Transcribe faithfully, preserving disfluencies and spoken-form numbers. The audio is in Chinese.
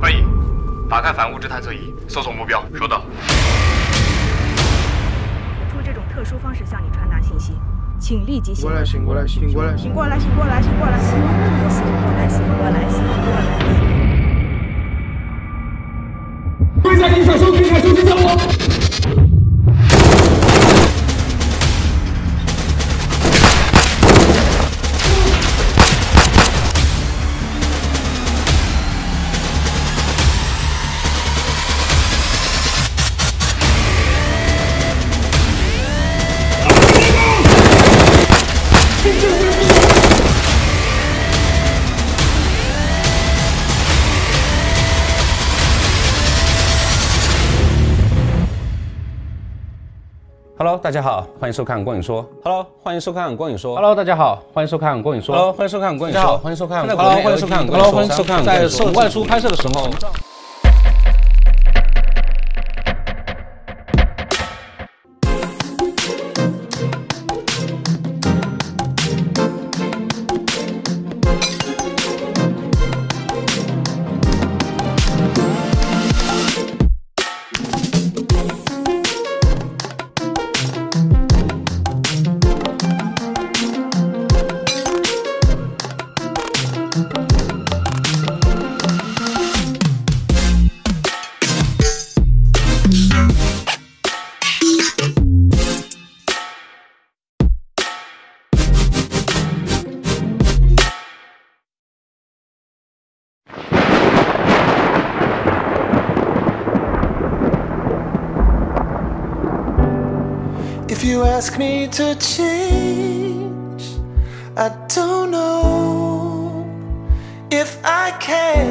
可以，打开反物质探测仪，搜索目标。收到。 出这种特殊方式向你传达信息，请立即醒过来，醒过来，醒过来， 醒过来，醒过来，醒过来，醒过来，醒过来，醒过来，醒过来。 跪下，你小手举起来，手机交我。 Hello， 大家好，欢迎收看《光影说》。Hello， 欢迎收看《光影说》。 Hello， 大家好，欢迎收看《光影说》。 Hello， 欢迎收看《光影说》。欢迎收看。 Hello， 欢迎收看。Hello， 欢迎收看。在摄外出拍摄的时候。 If you ask me to change, I don't know if I can.